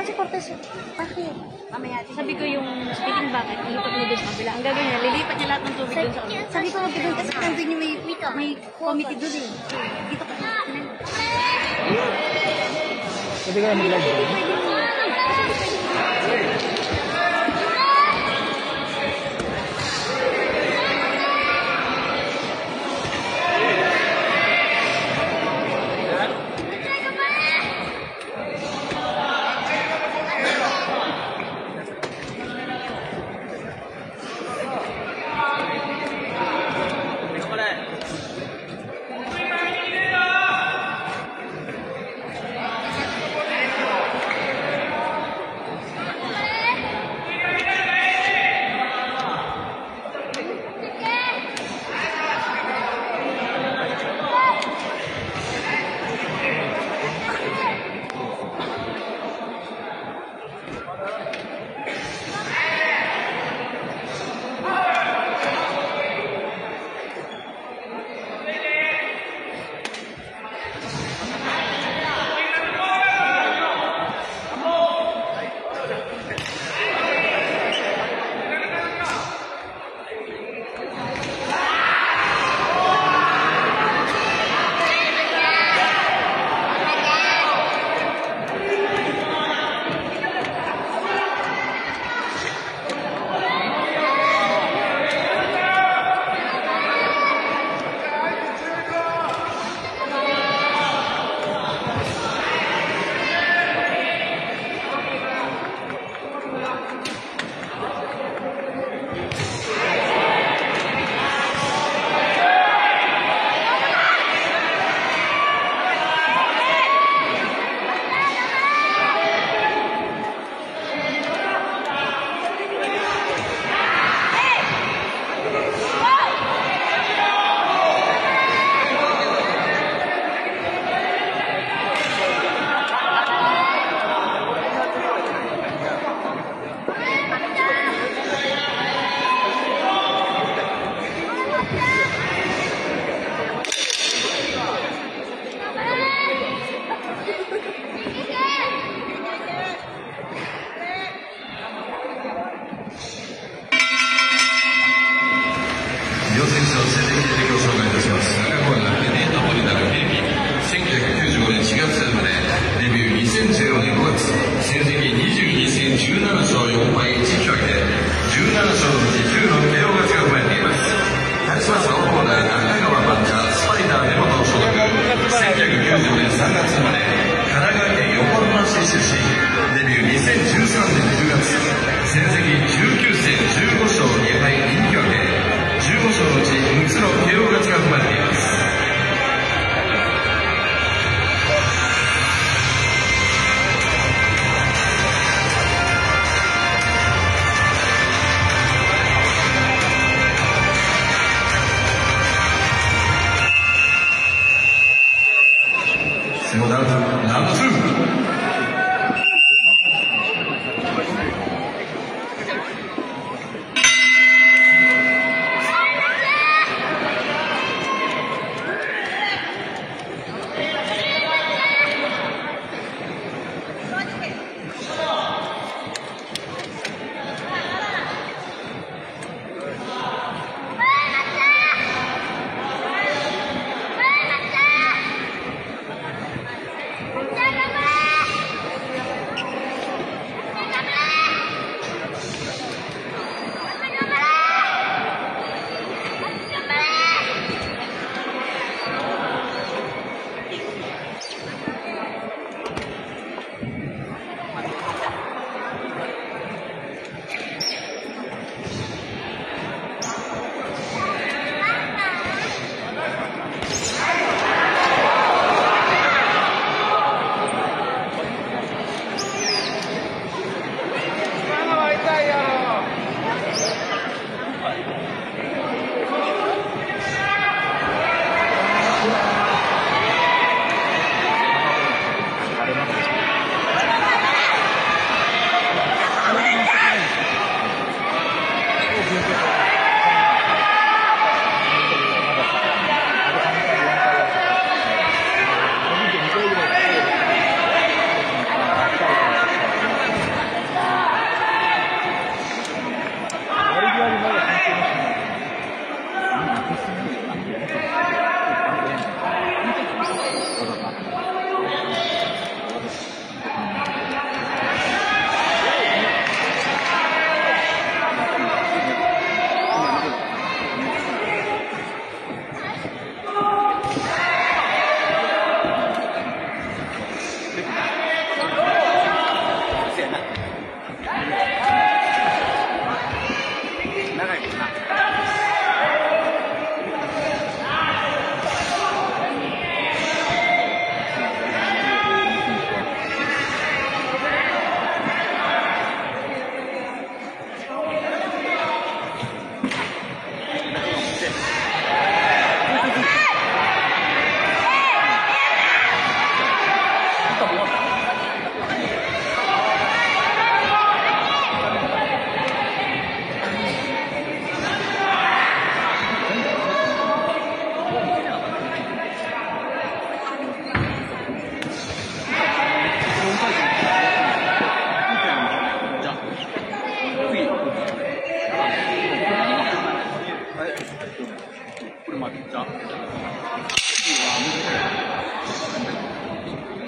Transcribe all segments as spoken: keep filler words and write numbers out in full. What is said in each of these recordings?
si Cortez. Bakit? Mamaya, sabi ko yung speaking bucket, ilipat mo doon sa kabila. Ang gagawin niya, lilipat niya lahat ng tubig doon sa kabila. Sabi ko, magiging kasi nandun yung may, may committee doon eh. Dito ka. Pwede ka na mag-live.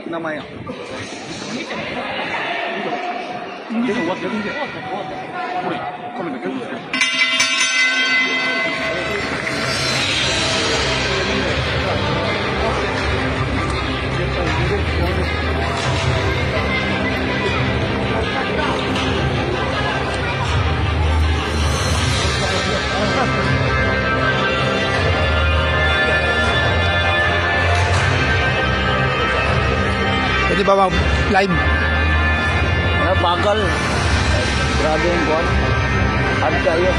名前や。でも終わってるんで。これ、カメラ結構つける。 Pwede ba mag-live? Ano, bagal. Grabe yung buwan. Ano kayo?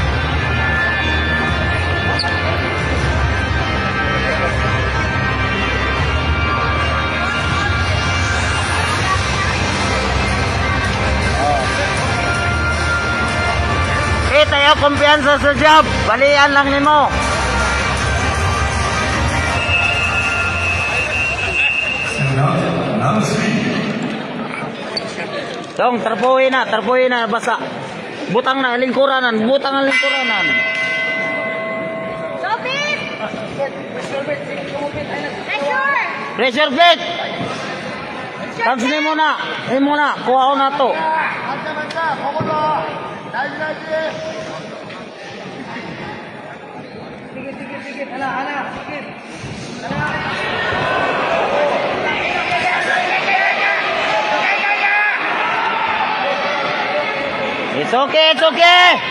Eh, tayo kumpiyansa sa job. Balian lang ni mo. Dong, terpuhin na, terpuhin na, basa. Butang na, lingkuranan, butang na lingkuranan. Stopit! Pressure! Pressure plate! Tansin mo na, eh mo na, kuha ko na to. It's okay, it's okay.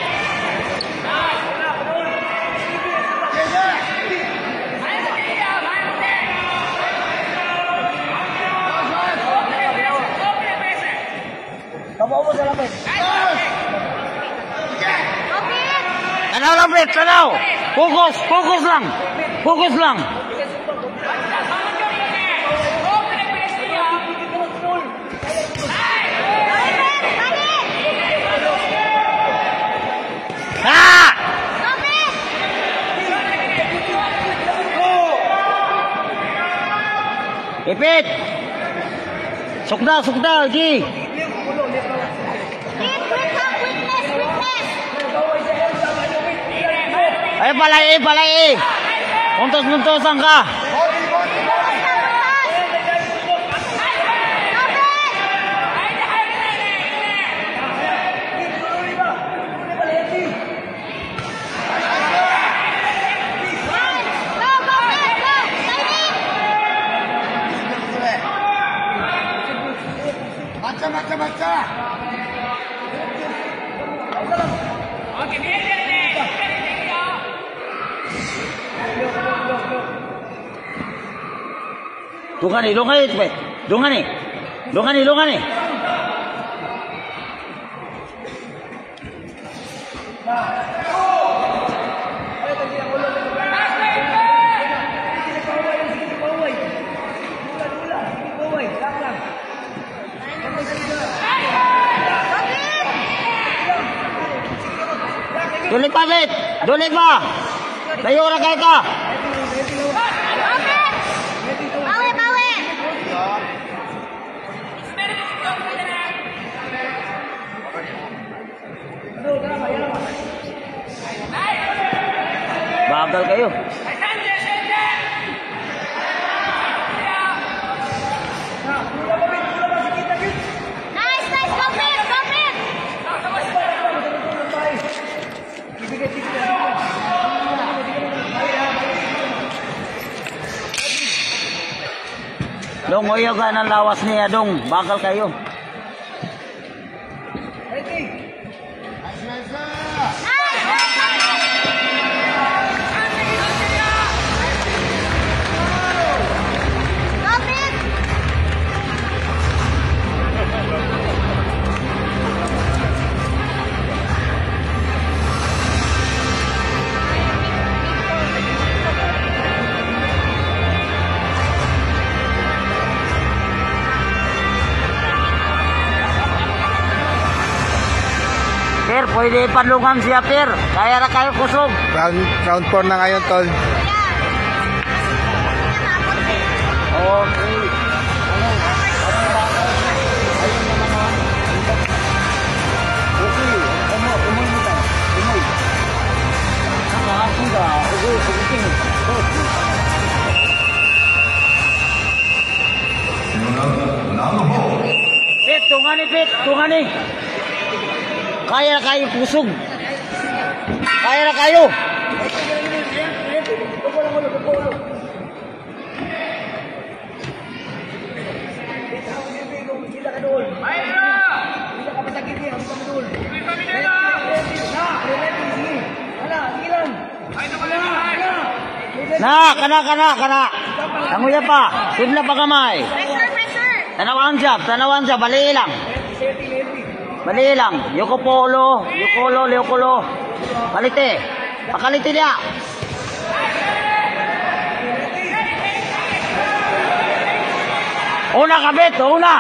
Tanaw lang, Brett, tanaw. Focus, focus lang. Focus lang. Ha! Ipit! Sukda, sukda, G! Ay, palay, palay! Muntos-muntosan ka! Baca, baca, baca. Dungan nih, dungan nih, dungan nih, dungan nih, dungan nih. Dulik pa, Bet! Dulik pa! Tayo na kayo ka! Bawi, bawi! Bagal kayo. Nice, nice! Go, Pit! Go, Pit! Dong, uyo ka ng lawas niya, Dong. Bagal kayo. Sir, pwede ipanlungan siya, Sir. Kaya na kayo kusog. Round, round four na ngayon, tol. Okay. Okay. Umo, umoy mo tayo. Umoy. Nakakasong ka. Okay, pagkiting. Okay. Dungan ni Pit, dungan ni. Kaya na kayo pusog. Kaya na kayo. Na, kana, kana, kana. Tanguya pa. Sudla pa kamay. Pressure, pressure. Tanawang jab, tanawang jab. Bali lang. Bali lang. Yoko polo, yokolo, leokolo. Palite. Pakalite niya. Una kabit, una.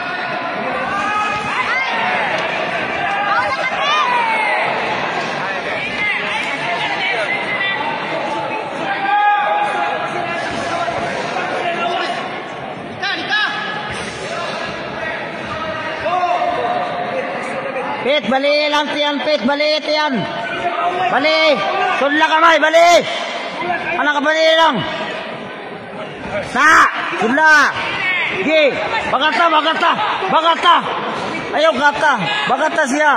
Pit, bali lang tiyan, Pit, bali tiyan. Bali, sudla kamay, bali. Anak ka bali lang. Sa, sudla. Sige, bagata, bagata, bagata. Ayaw gata, bagata siya.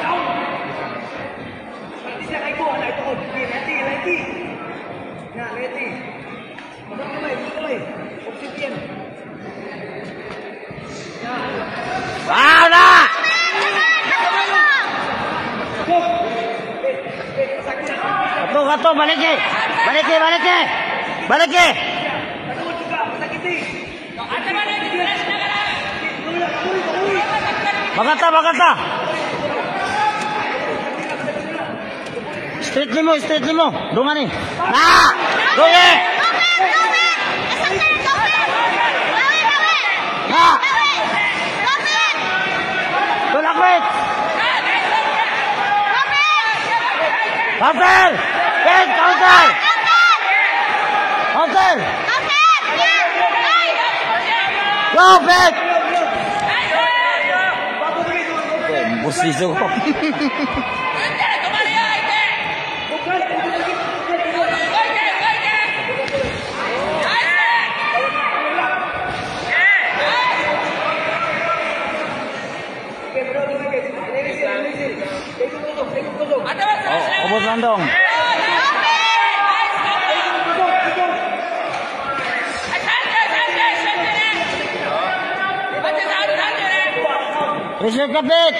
Para! Kato, kato, balik eh. Balik eh, balik eh. Balik eh. Bagata, bagata. Straight limo, straight limo. Dungan eh. Ah! Doye! Ah! Tulak wait! Counter! Pit, counter! Counter! Go, Pit! Busiso ko. Oh, obos landong. Pressure ka, Pit!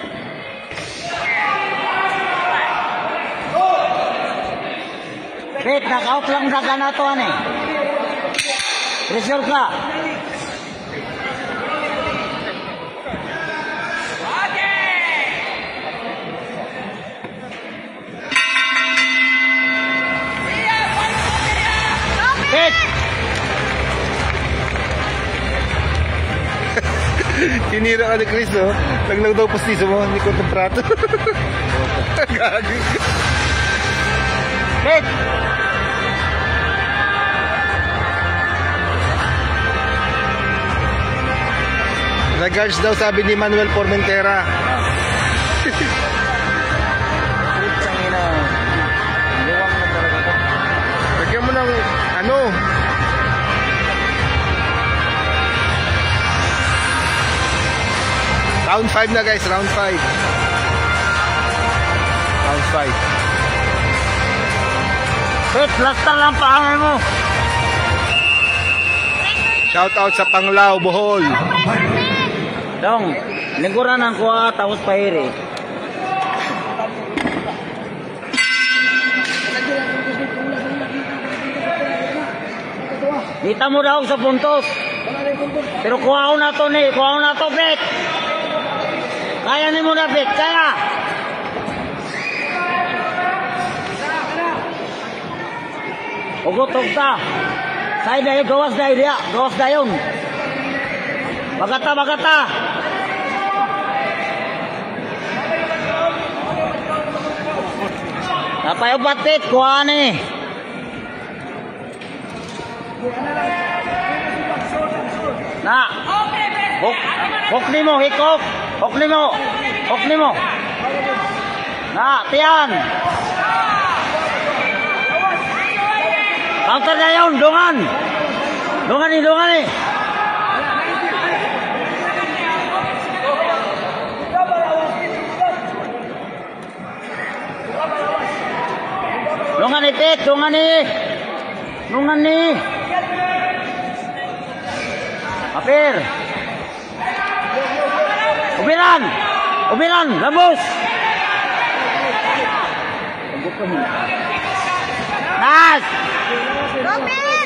Pit, knock-out lang daga na ito, ano eh. Pressure ka. Pit! Tinira ka ni Chris, no? Laglag daw postiso mo, hindi ko itong prato. Gagi. Pit! Regards daw sabi ni Manuel Formentera. Lagyan mo ng ano? Round five na guys, round five. Round five. Pit, lastan lang paangay mo. Shout out sa Panglao, Bohol. Dong, lingkuran ang kuha, tapos pahiri. Dita mo daw sa puntos. Pero kuha ko na to ni, kuha ko na to, Pit. Kaya ni mo na, Pit, kaya. Ugot, ugta. Say dayo, gawas dayo dia, gawas dayon. Bagata, bagata. Napayo batit, kuha ni. Na. Hok, hok ni mo, hikok. Hok ni mo, hok ni mo. Na, tiyan. Counter na yun, dungan. Dungan ni, dungan ni. Pit, dungan ni. Dungan ni. Apir. Ubiran. Ubiran, lambus. Nas. Robin!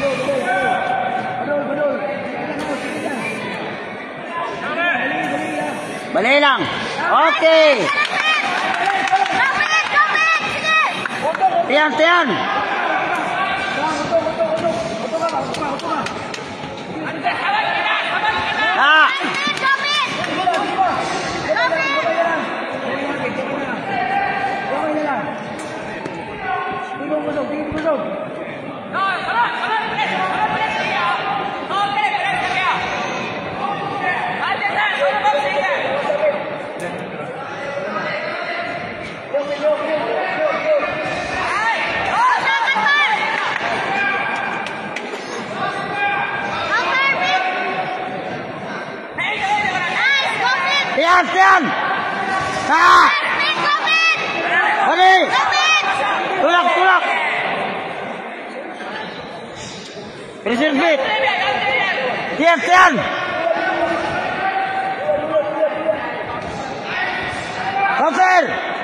Bali lang. Okay. Robin! Robin! Sige! Tiyan, tiyan. Na. Robin! Robin! Tiyan, tiyan. Na. Bali. Tulak, tulak. Pressure Pit. Tiyan, tiyan. Counter.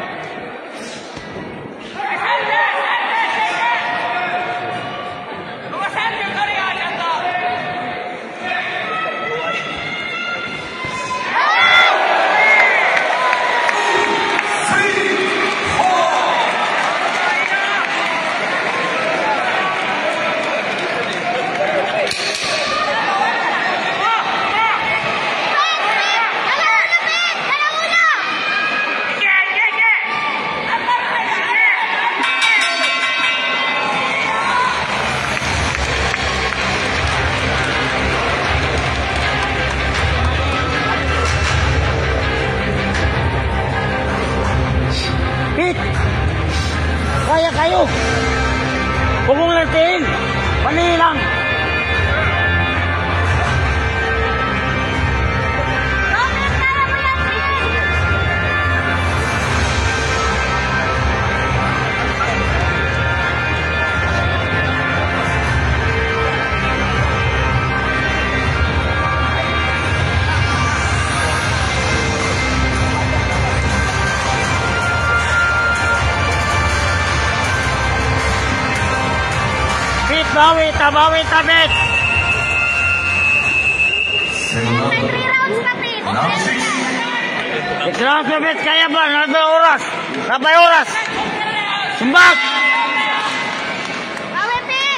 Pit. Kaya kayo. Huwag mong lantiin. Mali lang. Pit, bawi ta, bawi ta, Pit. May three rounds na, Pit. Six rounds na, Pit. Kaya ba? Nabay oras. Nabay oras. Sumbak. Bawi, Pit.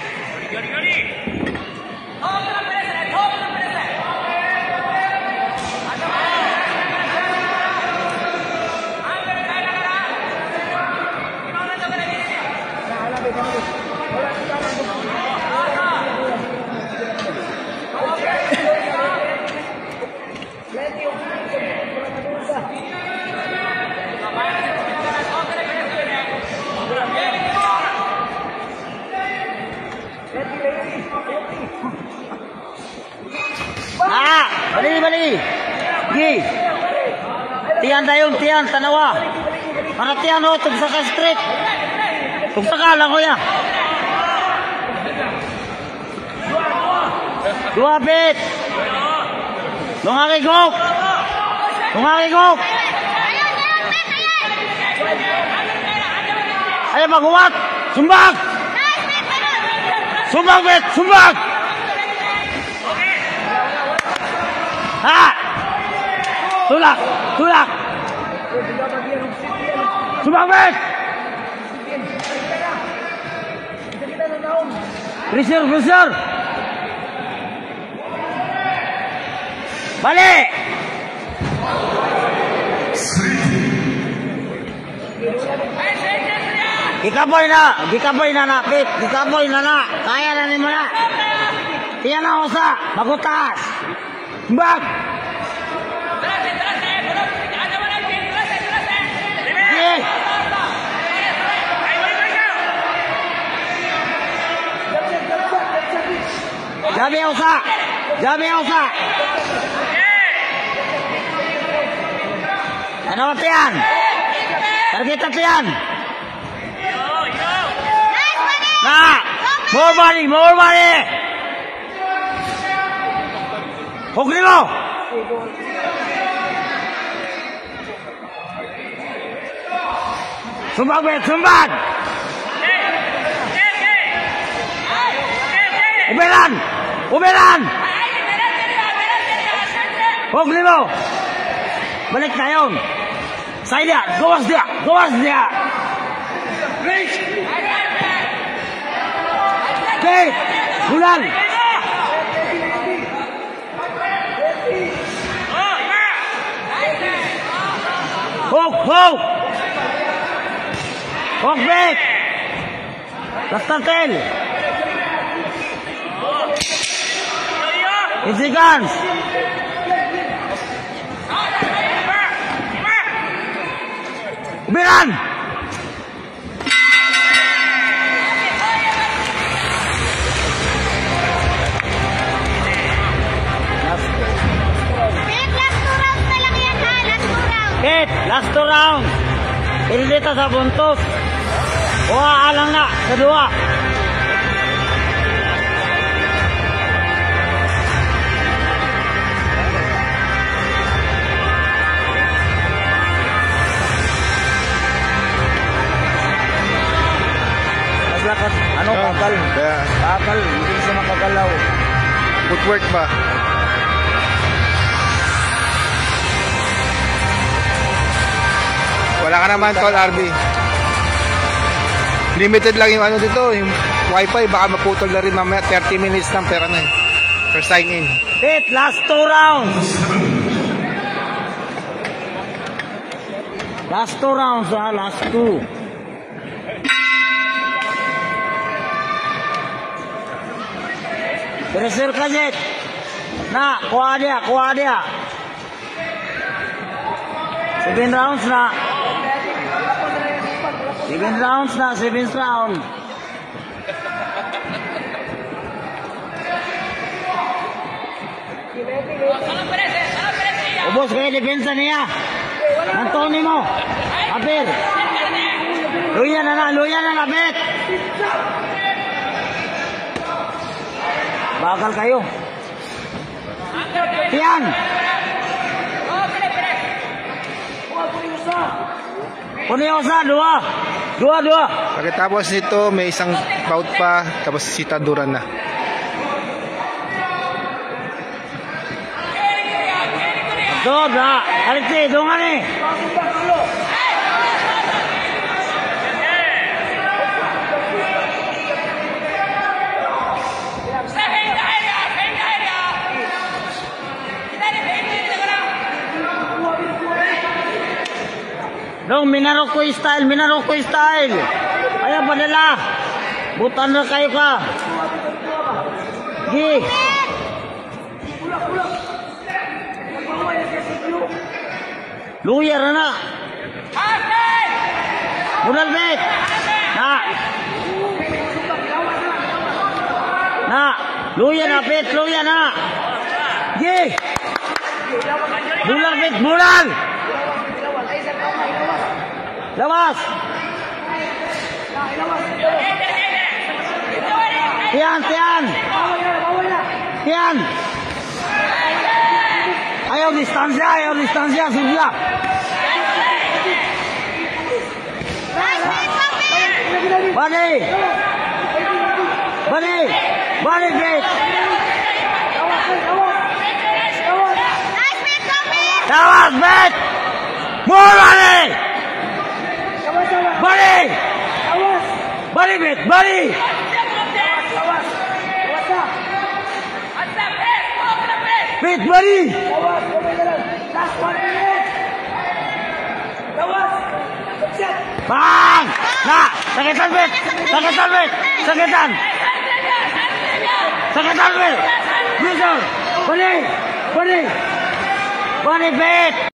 Ah, bali, bali. Gi. Tiyan dayon, tiyan, tanawa. Para tiyan ho, tugsaka street. Tugsaka lang ko ya. Dua Pit. Lungaki gok. Lungaki gok. Ayun, ayun, Pit, ayun. Ayo maguwat. Sumbak. Nice, Pit, ayun. Sumbak, Pit. Sumbak. Ha. Tulak. Tulak. Sumbak, Pit. Pressure, pressure. Balik. Gikaboy na, gikaboy na na, Pit. Gikaboy na na. Kaya na ni mo na. Tiyan na usa, magutas. Bak. Sige. Jabi usa. Jabi usa. Ano tiyan? Target tiyan. Nice, Na! More money! More money! Hugli mo! Sumbag, Bet! Sumbag! Uberan! Uberan! Hugli mo! Balik na yun! Sa'yo dia! Gawas dia! Gawas dia! Okay! Bulan! Hug! Hug! Hug back! Last tail! Easy guns! Biran! Hit, last two rounds. Hindi dito sa buntot. Kuha lang na, sa dua. Mas lakas, ano, Ah, kakal. kaya, Kakal, hindi siya makagalaw. footwork ba? Wala ka naman, Tol, R B. Limited lang yung ano dito, yung wifi. Baka maputol na rin mamaya. thirty minutes lang, pero ano eh. For sign in. Hit, last two rounds. Last two rounds, ha? Last two. Pressure ka, Jet. Na, kuha dia, kuha dia. Seven rounds na. Seven rounds na, seventh round. Ubos kayo depensa niya. Antony mo. Apir. Luya na na, luya na na, bet. Bakal kayo. Tiyan. Puniosa, dua. Dua, dua. Pagkatapos nito, may isang bout pa, tapos sitaduran na. Dua, dua. Aliti, dungan eh. Dong, Minaroko style, Minaroko style. Ayan, padala. Butan na kayo ka. Gi. Luya na na. Bunal bet. Na. Na. Luya na bet, luya na. Gi. Bunal bet, bunal. Lawas. Tiyan, tiyan. Tiyan. Ayaw distansya, ayaw distansya, sudah. Bani. Bani. Bani bet. Lawas bet. More bani. Bani! Bani, bet! Bani! Bet, bani! Bang! Na! Sakitan, bet! Sakitan, bet! Sakitan! Sakitan, bet! Bisa! Bani! Bani! Bani, bet!